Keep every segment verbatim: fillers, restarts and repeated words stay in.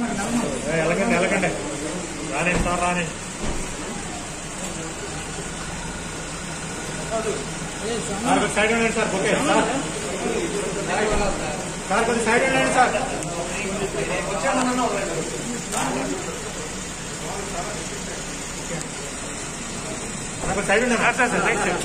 ఎలాగండి ఎలాగండి రాని సార్ రాని సార్ సైడ్ ఉండండి సార్. ఓకే సార్ సార్ కొంచెం సైడ్ ఉండండి సార్. కొంచెం సైడ్ ఉండండి సార్. సార్ రైట్ సార్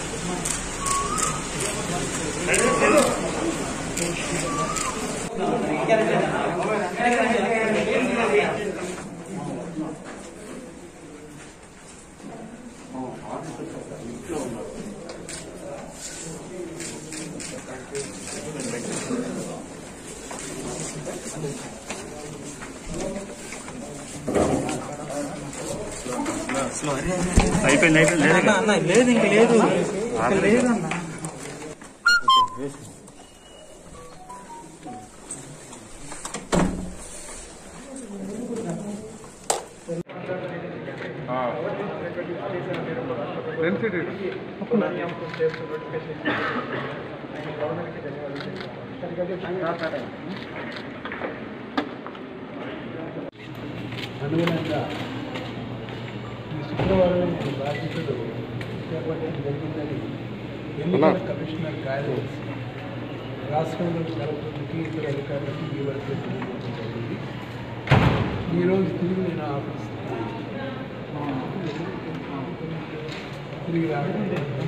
అయిపోయింది అయిపోయింది అన్న లేదు ఇంక లేదు లేదు అన్న. అనుగుణంగా ఈ శుక్రవారం బాధ్యతలు చేపట్టడం జరిగిందని ఎన్నికల కమిషనర్ కార్యదర్శి రాష్ట్రంలోని కలెక్టర్లకి ఇతర అధికారులకి ఈ వరకు తెలియజేయడం జరిగింది. ఈరోజు తిరిగి నేను ఆఫీస్ తిరిగి రావడం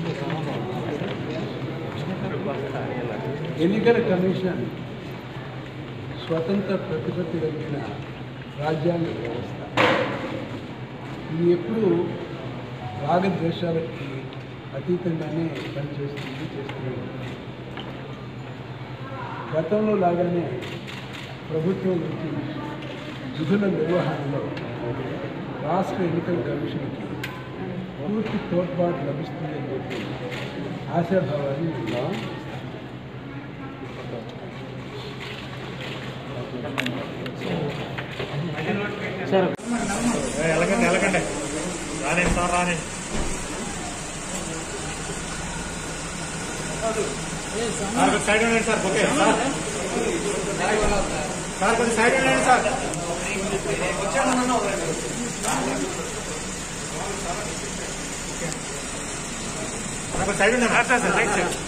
ఎన్నికల కమిషన్ స్వతంత్ర ప్రతిపత్తి కలిగిన రాజ్యాంగ వ్యవస్థ. ఇది ఎప్పుడు రాగద్వేషాలకి అతీతంగానే పనిచేస్తుంది చేస్తుంది. గతంలో లాగానే ప్రభుత్వం నుంచి విధుల నిర్వహణలో రాష్ట్ర ఎన్నికల కమిషన్కి పూర్తి తోడ్పాటు లభిస్తుందని చెప్పి ఆశాభావాన్ని ఉన్నాం. ఎలాగండి ఎలాగండి రాని సార్ రాని సార్ కొంచెం సైడ్ ఉండండి సార్. ఓకే సార్ సార్ కొంచెం సైడ్ ఉండండి సార్. కొంచెం సైడ్ ఉండండి సార్. సార్ రైట్ సార్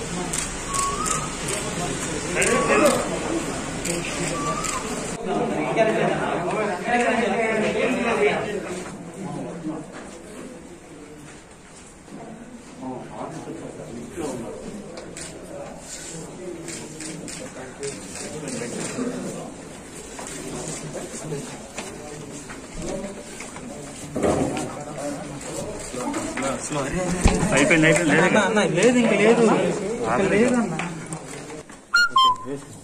అయిపోయింది అయిపోయింది అన్న లేదు ఇంక లేదు లేదు అన్న.